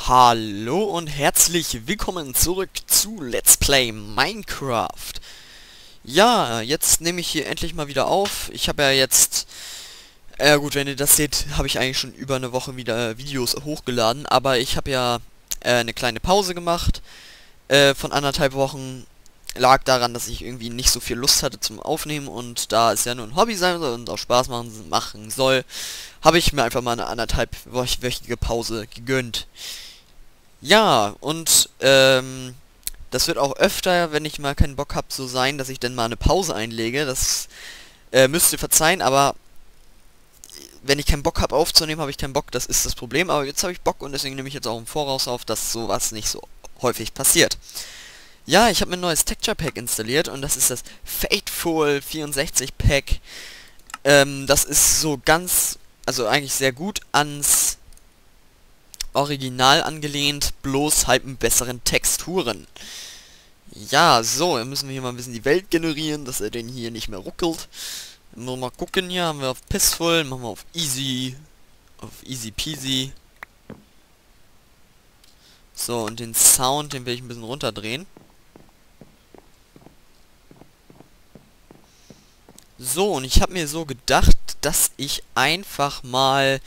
Hallo und herzlich willkommen zurück zu Let's Play Minecraft. Ja, jetzt nehme ich hier endlich mal wieder auf. Ich habe ja jetzt, gut, wenn ihr das seht, habe ich eigentlich schon über eine Woche wieder Videos hochgeladen. Aber ich habe ja eine kleine Pause gemacht von 1,5 Wochen. Lag daran, dass ich irgendwie nicht so viel Lust hatte zum Aufnehmen. Und da es ja nur ein Hobby sein soll und auch Spaß machen soll, habe ich mir einfach mal eine 1,5-wöchige Pause gegönnt. Ja, und das wird auch öfter, wenn ich mal keinen Bock habe, so sein, dass ich dann mal eine Pause einlege. Das müsst ihr verzeihen, aber wenn ich keinen Bock habe aufzunehmen, habe ich keinen Bock, das ist das Problem. Aber jetzt habe ich Bock und deswegen nehme ich jetzt auch im Voraus auf, dass sowas nicht so häufig passiert. Ja, ich habe mir ein neues Texture Pack installiert und das ist das Fateful 64 Pack. Das ist so ganz, also eigentlich sehr gut ans Original angelehnt, bloß halt mit besseren Texturen. Ja, so, dann müssen wir hier mal ein bisschen die Welt generieren, dass er den hier nicht mehr ruckelt. Mal gucken, hier haben wir auf Peaceful, machen wir auf Easy Peasy. So, und den Sound, den will ich ein bisschen runterdrehen. So, und ich habe mir so gedacht, dass ich einfach mal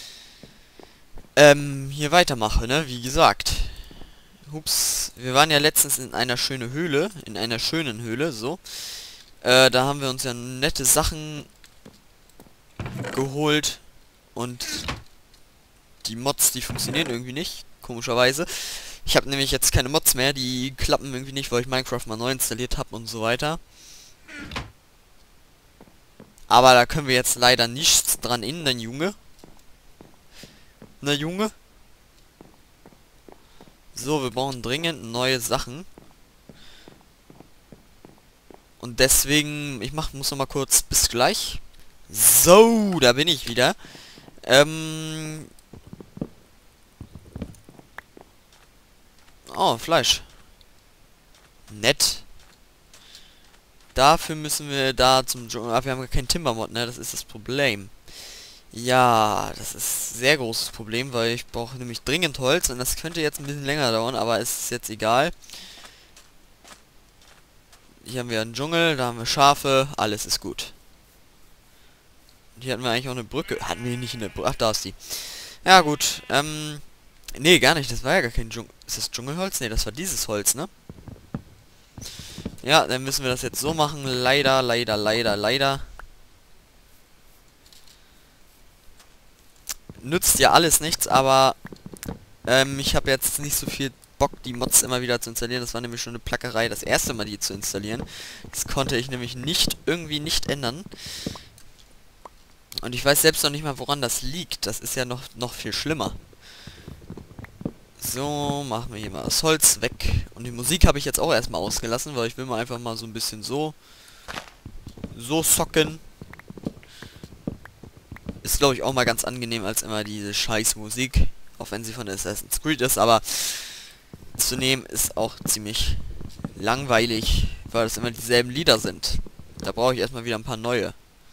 hier weitermache, ne? Wie gesagt. Hups, wir waren ja letztens in einer schönen Höhle, so. Da haben wir uns ja nette Sachen geholt und die Mods, die funktionieren irgendwie nicht, komischerweise. Ich habe nämlich jetzt keine Mods mehr, die klappen irgendwie nicht, weil ich Minecraft mal neu installiert habe und so weiter. Aber da können wir jetzt leider nichts dran ändern, Junge. Na, Junge? So, wir brauchen dringend neue Sachen. Und deswegen, muss noch mal kurz, bis gleich. So, da bin ich wieder. Oh, Fleisch. Nett. Dafür müssen wir da zum Dschungel. Wir haben gar keinen Timbermod, ne? Das ist das Problem. Ja, das ist ein sehr großes Problem, weil ich brauche nämlich dringend Holz und das könnte jetzt ein bisschen länger dauern, aber es ist jetzt egal. Hier haben wir einen Dschungel, da haben wir Schafe, alles ist gut. Und hier hatten wir eigentlich auch eine Brücke. Hatten wir nicht in der Brücke? Ach, da ist die. Ja, gut, nee, gar nicht, das war ja gar kein Dschungel. Ist das Dschungelholz? Nee, das war dieses Holz, ne? Ja, dann müssen wir das jetzt so machen. Leider. Nützt ja alles nichts, aber ich habe jetzt nicht so viel Bock, die Mods immer wieder zu installieren. Das war nämlich schon eine Plackerei, das erste Mal die zu installieren. Das konnte ich nämlich irgendwie nicht ändern. Und ich weiß selbst noch nicht mal, woran das liegt. Das ist ja noch viel schlimmer. So, machen wir hier mal das Holz weg. Und die Musik habe ich jetzt auch erstmal ausgelassen, weil ich will mal einfach mal so ein bisschen so zocken. Ist, glaube ich, auch mal ganz angenehm als immer diese scheiß Musik. Auch wenn sie von Assassin's Creed ist, aber zu nehmen ist auch ziemlich langweilig, weil das immer dieselben Lieder sind. Da brauche ich erstmal wieder ein paar neue.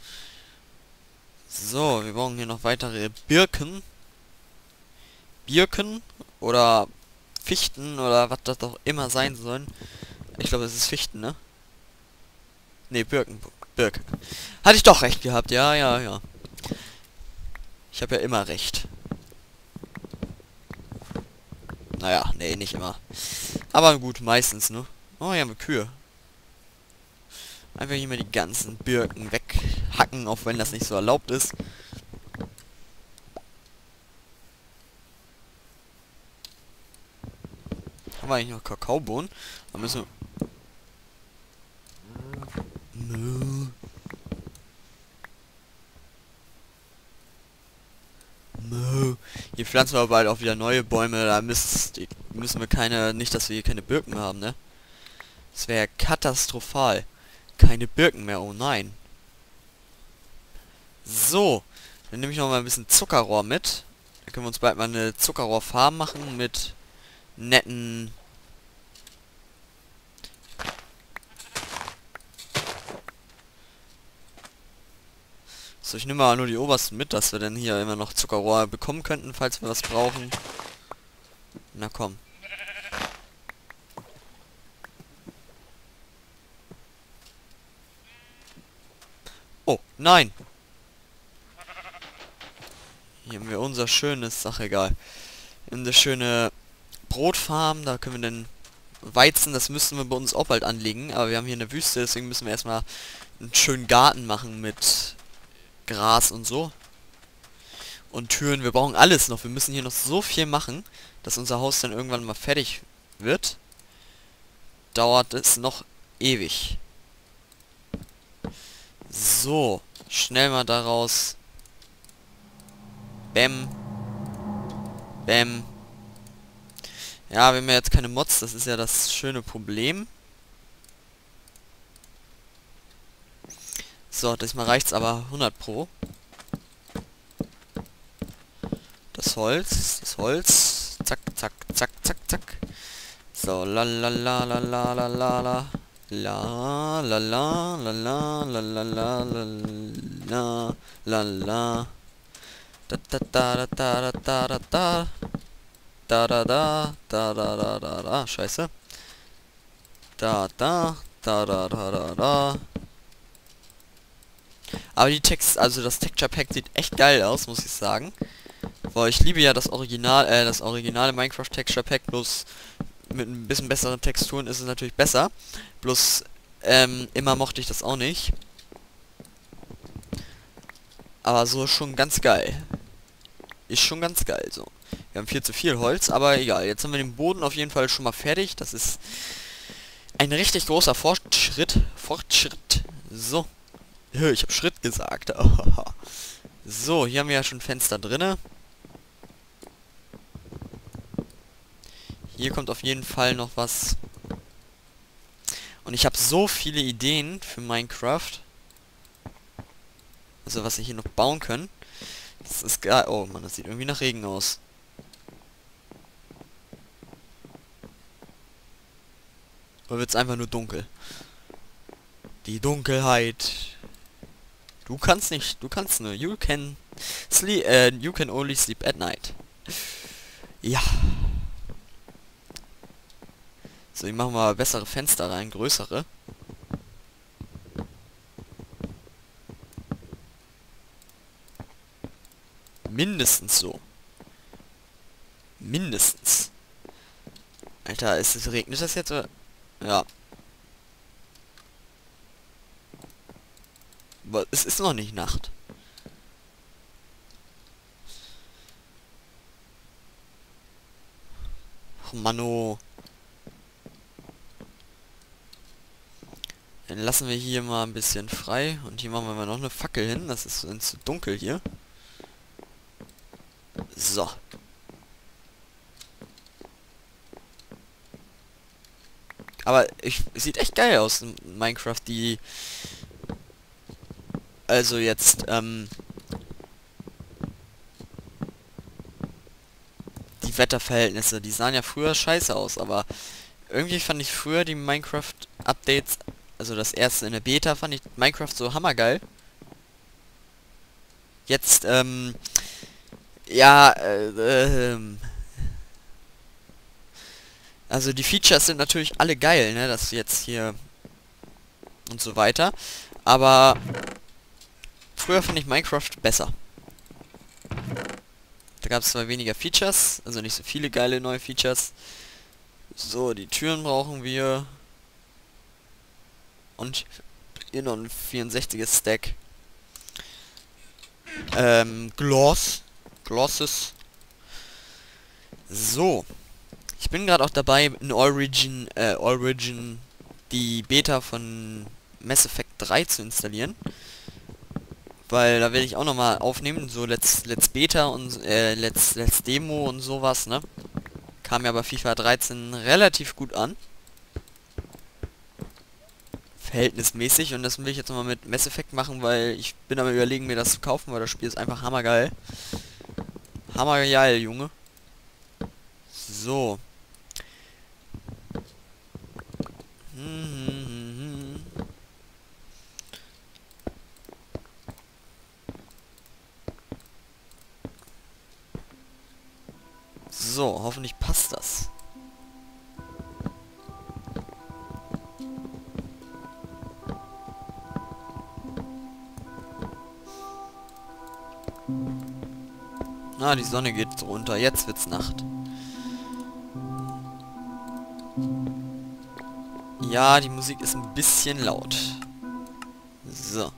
So, wir brauchen hier noch weitere Birken. Birken oder Fichten oder was das auch immer sein sollen. Ich glaube, es ist Fichten, ne? Ne, Birken. Hatte ich doch recht gehabt, ja. Ich habe ja immer recht. Naja, nee, nicht immer. Aber gut, meistens, ne? Oh, hier haben wir Kühe. Einfach hier mal die ganzen Birken weghacken, auch wenn das nicht so erlaubt ist. Haben wir eigentlich noch Kakaobohnen? Da müssen wir... Nö. Hier pflanzen wir bald auch wieder neue Bäume, da müssen wir nicht, dass wir hier keine Birken mehr haben, ne? Das wäre katastrophal. Keine Birken mehr, oh nein. So, dann nehme ich noch mal ein bisschen Zuckerrohr mit. Da können wir uns bald mal eine Zuckerrohrfarm machen mit netten... So, ich nehme mal nur die obersten mit, dass wir dann hier immer noch Zuckerrohr bekommen könnten, falls wir was brauchen. Na komm. Oh, nein. Hier haben wir unser schönes, ach egal. Eine schöne Brotfarm, da können wir den Weizen, das müssen wir bei uns auch bald anlegen, aber wir haben hier eine Wüste, deswegen müssen wir erstmal einen schönen Garten machen mit Gras und so. Und Türen, wir brauchen alles noch. Wir müssen hier noch so viel machen, dass unser Haus dann irgendwann mal fertig wird. Dauert es noch ewig. So, schnell mal daraus. Bäm. Bäm. Ja, wir haben ja jetzt keine Mods, das ist ja das schöne Problem. So, diesmal reicht's aber 100 Pro. Das Holz. Zack, zack, zack, zack, zack. So, la la la la la la la la. La la la la la la la la la la la. Da da da da da da da da. Da da da da da da da da. Scheiße. Da da da da da da da. Aber die also das Texture Pack sieht echt geil aus, muss ich sagen. Weil ich liebe ja das originale Minecraft Texture Pack, bloß mit ein bisschen besseren Texturen ist es natürlich besser. Bloß, immer mochte ich das auch nicht. Aber so ist schon ganz geil. Ist schon ganz geil, so. Wir haben viel zu viel Holz, aber egal. Jetzt haben wir den Boden auf jeden Fall schon mal fertig. Das ist ein richtig großer Fortschritt. So. Ich habe Schritt gesagt. So, hier haben wir ja schon Fenster drinne. Hier kommt auf jeden Fall noch was. Und ich habe so viele Ideen für Minecraft. Also was wir hier noch bauen können. Das ist geil. Oh Mann, das sieht irgendwie nach Regen aus. Oder wird es einfach nur dunkel? Die Dunkelheit. Du kannst nur. You can only sleep at night. Ja. So, ich mache mal bessere Fenster rein, größere. Mindestens so. Mindestens. Alter, regnet das jetzt? Oder? Ja. Aber es ist noch nicht Nacht. Oh Manno. Dann lassen wir hier mal ein bisschen frei. Und hier machen wir mal noch eine Fackel hin. Das ist zu dunkel hier. So. Aber es sieht echt geil aus in Minecraft, die... Also jetzt, die Wetterverhältnisse, die sahen ja früher scheiße aus, aber irgendwie fand ich früher die Minecraft-Updates, also das erste in der Beta, fand ich Minecraft so hammergeil. Jetzt, ja, also die Features sind natürlich alle geil, ne, das jetzt hier und so weiter, aber früher fand ich Minecraft besser. Da gab es zwar weniger Features, also nicht so viele geile neue Features. So, die Türen brauchen wir. Und hier noch ein 64er Stack. Glosses. So. Ich bin gerade auch dabei, in Origin die Beta von Mass Effect 3 zu installieren. Weil da werde ich auch nochmal aufnehmen, so Let's Beta und Let's Demo und sowas, ne? Kam ja bei FIFA 13 relativ gut an. Verhältnismäßig, und das will ich jetzt nochmal mit Mass Effect machen, weil ich bin aber überlegen, mir das zu kaufen, weil das Spiel ist einfach hammergeil. Hammergeil, Junge. So. So, hoffentlich passt das. Ah, die Sonne geht runter. Jetzt wird's Nacht. Ja, die Musik ist ein bisschen laut. So.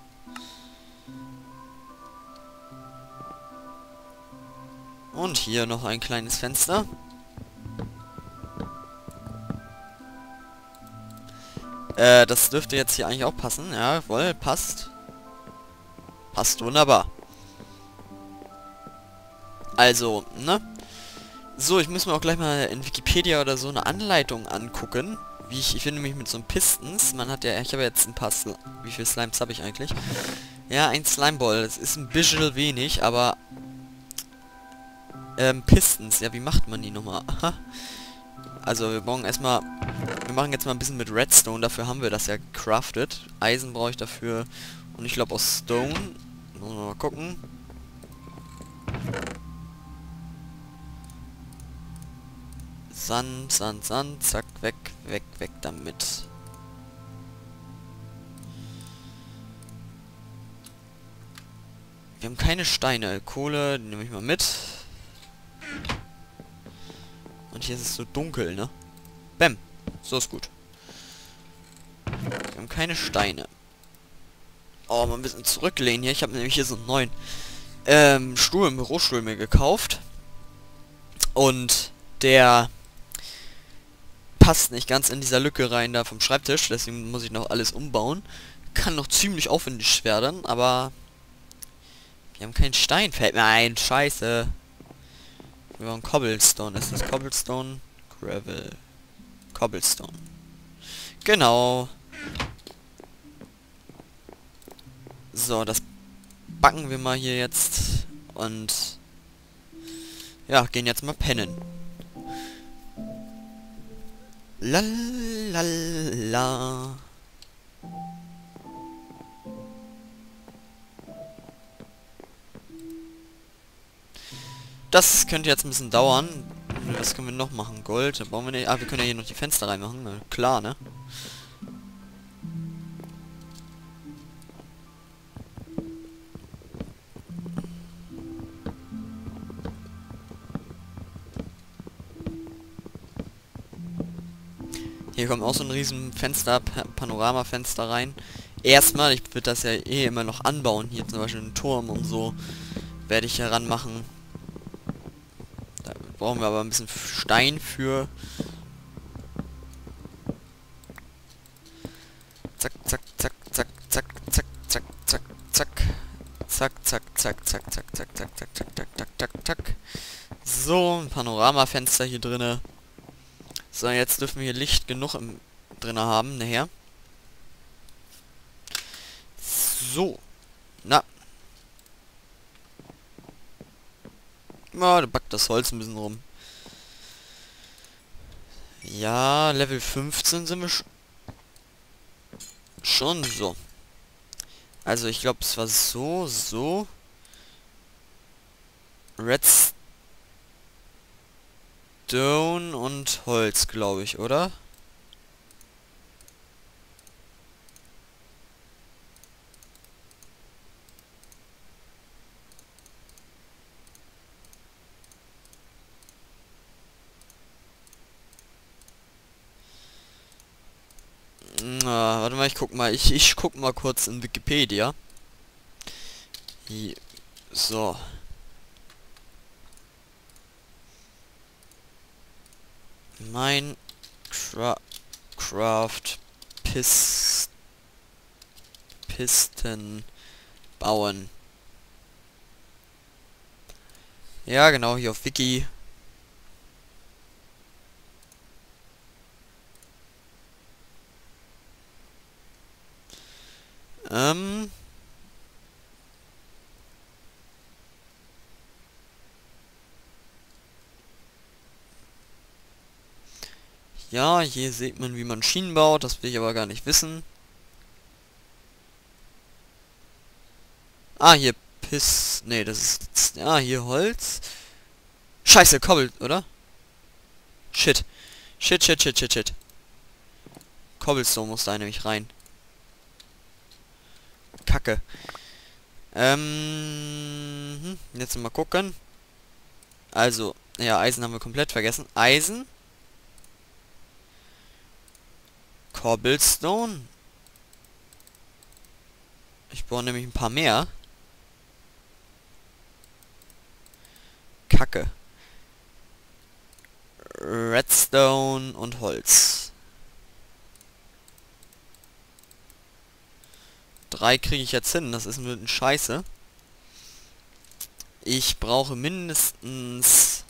Und hier noch ein kleines Fenster. Das dürfte jetzt hier eigentlich auch passen. Ja, jawohl, passt. Passt wunderbar. Also, ne? So, ich muss mir auch gleich mal in Wikipedia oder so eine Anleitung angucken. Wie ich finde mich mit so einem Pistons. Man hat ja, ich habe jetzt ein paar wie viele Slimes habe ich eigentlich? Ja, ein Slimeball. Das ist ein bisschen wenig, aber Pistons, ja, wie macht man die nochmal? Also wir brauchen erstmal, wir machen jetzt mal ein bisschen mit Redstone, dafür haben wir das ja crafted. Eisen brauche ich dafür und ich glaube aus Stone. Mal gucken. Sand, Sand, Sand, zack, weg, weg, weg damit. Wir haben keine Steine. Kohle, die nehme ich mal mit. Und hier ist es so dunkel, ne? Bäm. So ist gut. Wir haben keine Steine. Oh, mal ein bisschen zurücklehnen hier. Ich habe nämlich hier so einen neuen Stuhl, einen Bürostuhl mir gekauft. Und der passt nicht ganz in dieser Lücke rein da vom Schreibtisch. Deswegen muss ich noch alles umbauen. Kann noch ziemlich aufwendig werden, aber wir haben keinen Stein. Fällt mir ein. Scheiße. Wir brauchen Cobblestone. Ist das Cobblestone? Gravel. Cobblestone. Genau. So, das backen wir mal hier jetzt. Und ja, gehen jetzt mal pennen. Lalalala. Das könnte jetzt ein bisschen dauern. Was können wir noch machen? Gold? Da brauchen wir nicht. Ah, wir können ja hier noch die Fenster reinmachen. Na, klar, ne? Hier kommt auch so ein riesen Fenster, Panoramafenster rein. Erstmal, ich würde das ja eh immer noch anbauen. Hier zum Beispiel einen Turm und so werde ich heranmachen. Da brauchen wir aber ein bisschen Stein für. Zack, zack, zack, zack, zack, zack, zack, zack, zack. Zack, zack, zack, zack, zack, zack, zack, zack, zack, zack, zack, zack, zack. So, ein Panoramafenster hier drinne. So, jetzt dürfen wir hier Licht genug drinne haben, nachher. So. Na. Ja, da backt das Holz ein bisschen rum. Ja, Level 15 sind wir schon so. Also ich glaube, es war so. Redstone und Holz, glaube ich, oder? Na, warte mal, ich guck mal. Ich guck mal kurz in Wikipedia. Hier. So. Minecraft Pisten bauen. Ja, genau, hier auf Wiki. Ja, hier sieht man, wie man Schienen baut. Das will ich aber gar nicht wissen. Ah, hier Nee, das ist... Ja, hier Holz. Scheiße, Kobbel, oder? Shit. Shit, shit, shit, shit, shit. Cobblestone muss da nämlich rein. Kacke. Jetzt mal gucken. Also, ja, Eisen haben wir komplett vergessen. Eisen. Cobblestone. Ich brauche nämlich ein paar mehr. Kacke. Redstone und Holz. 3 kriege ich jetzt hin, das ist ein Scheiße. Ich brauche mindestens...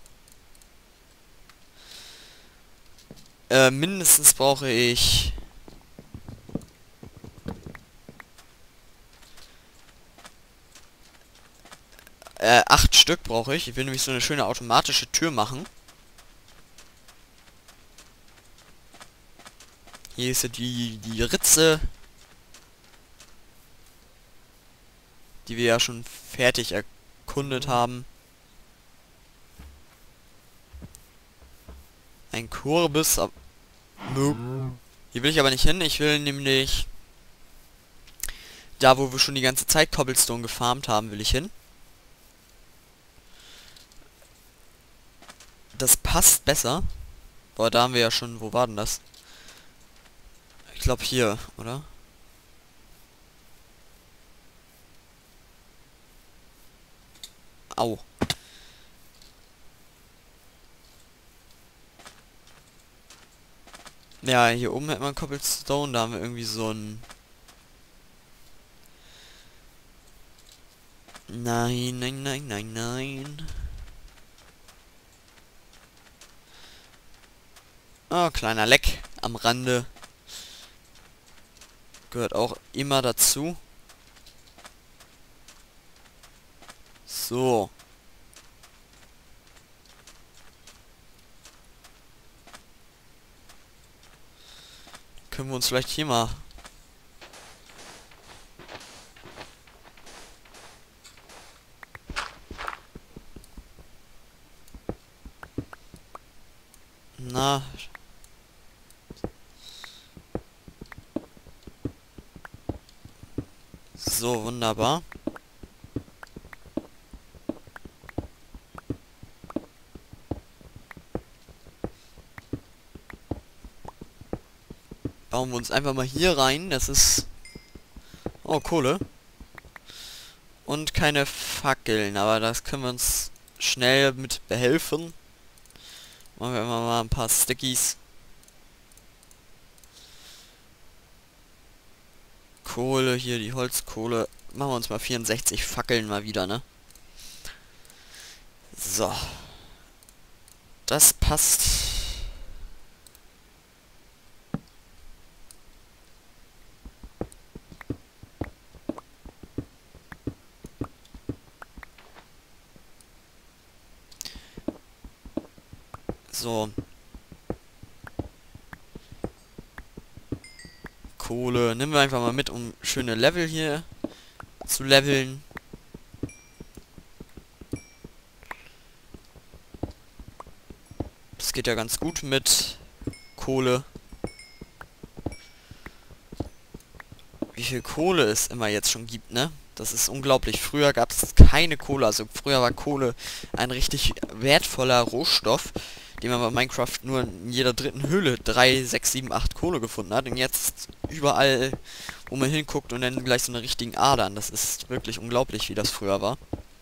mindestens brauche ich... 8 Stück brauche ich. Ich will nämlich so eine schöne automatische Tür machen. Hier ist ja die Ritze, die wir ja schon fertig erkundet haben. Ein Kürbis. Nope. Hier will ich aber nicht hin. Ich will nämlich da, wo wir schon die ganze Zeit Cobblestone gefarmt haben, will ich hin. Das passt besser. Boah, da haben wir ja schon... Wo war denn das? Ich glaube hier, oder? Au. Ja, hier oben hat man Cobblestone. Da haben wir irgendwie so ein... Nein, nein, nein, nein, nein. Oh, kleiner Leck am Rande. Gehört auch immer dazu. So. Können wir uns vielleicht hier mal... Na... So, wunderbar. Bauen wir uns einfach mal hier rein. Das ist... Oh, Kohle. Und keine Fackeln, aber das können wir uns schnell mit behelfen. Machen wir immer mal ein paar Stickies. Kohle, hier die Holzkohle. Machen wir uns mal 64 Fackeln mal wieder, ne? So. Das passt. So. Kohle. Nehmen wir einfach mal mit, um schöne Level hier zu leveln. Das geht ja ganz gut mit Kohle. Wie viel Kohle es immer jetzt schon gibt, ne? Das ist unglaublich. Früher gab es keine Kohle. Also früher war Kohle ein richtig wertvoller Rohstoff, den man bei Minecraft nur in jeder dritten Höhle 3, 6, 7, 8 Kohle gefunden hat. Und jetzt überall, wo man hinguckt und dann gleich so eine richtigen Adern. Das ist wirklich unglaublich, wie das früher war.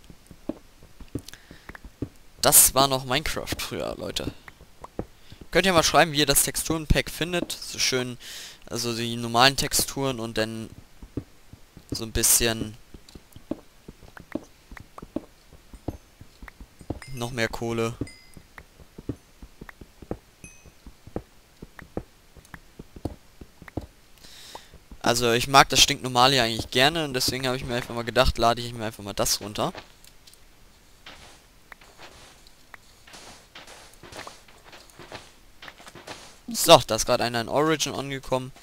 Das war noch Minecraft früher, Leute. Könnt ihr mal schreiben, wie ihr das Texturenpack findet. So schön, also die normalen Texturen und dann so ein bisschen noch mehr Kohle. Also ich mag das stinknormale ja eigentlich gerne und deswegen habe ich mir einfach mal gedacht, lade ich mir einfach mal das runter. So, da ist gerade einer in Origin angekommen.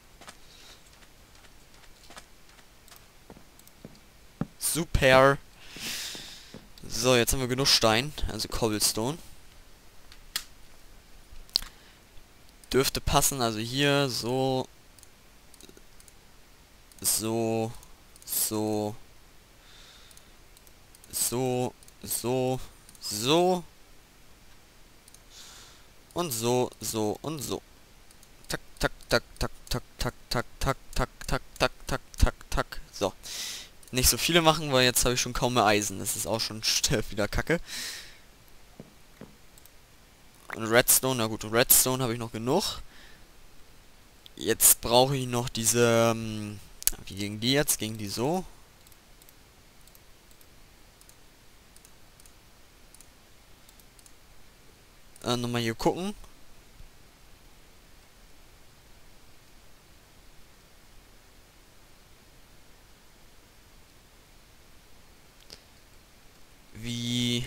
Super. So, jetzt haben wir genug Stein, also Cobblestone. Dürfte passen, also hier so, so, so, so, so, so und so, so und so. Tak, tak, tak, tak, tak, tak, tak, tak, tak, tak, tak, tak, tak, tak. So. Nicht so viele machen, weil jetzt habe ich schon kaum mehr Eisen. Das ist auch schon wieder Kacke. Und Redstone, na gut, Redstone habe ich noch genug. Jetzt brauche ich noch diese, wie gingen die jetzt? Gingen die so? Nochmal hier gucken. Wie...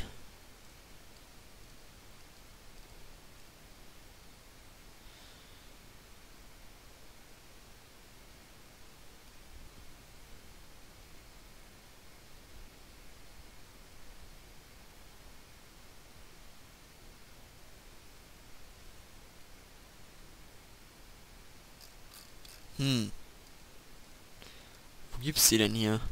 Wo gibt's die denn hier?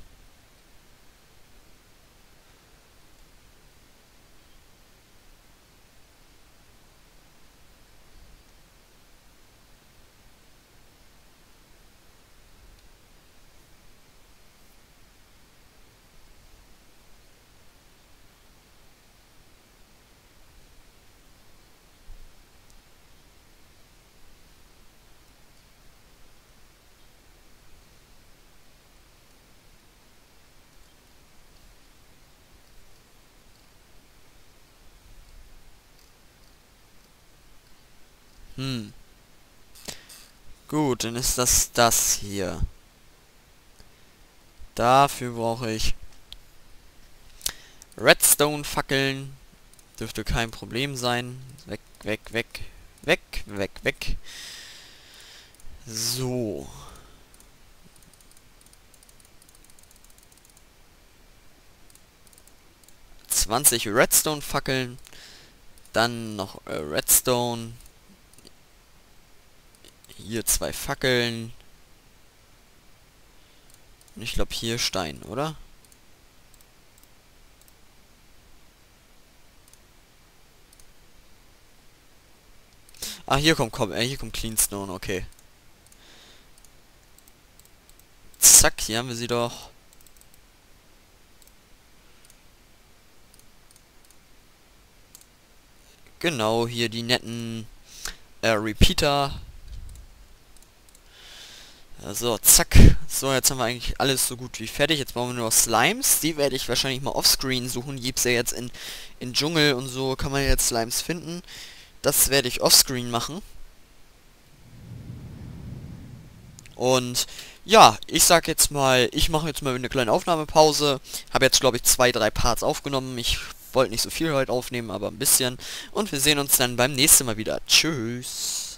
Gut, dann ist das hier. Dafür brauche ich Redstone-Fackeln. Dürfte kein Problem sein. Weg, weg, weg. Weg, weg, weg. So. ...20 Redstone-Fackeln. Dann noch Redstone. Hier 2 Fackeln. Und ich glaube hier Stein, oder? Ah, hier kommt Cleanstone, okay. Zack, hier haben wir sie doch. Genau, hier die netten Repeater. So, zack. So, jetzt haben wir eigentlich alles so gut wie fertig. Jetzt brauchen wir nur noch Slimes. Die werde ich wahrscheinlich mal offscreen suchen. Gibt's ja jetzt in Dschungel und so kann man jetzt Slimes finden. Das werde ich offscreen machen. Und ja, ich sag jetzt mal, ich mache jetzt mal eine kleine Aufnahmepause. Habe jetzt, glaube ich, 2, 3 Parts aufgenommen. Ich wollte nicht so viel heute aufnehmen, aber ein bisschen. Und wir sehen uns dann beim nächsten Mal wieder. Tschüss.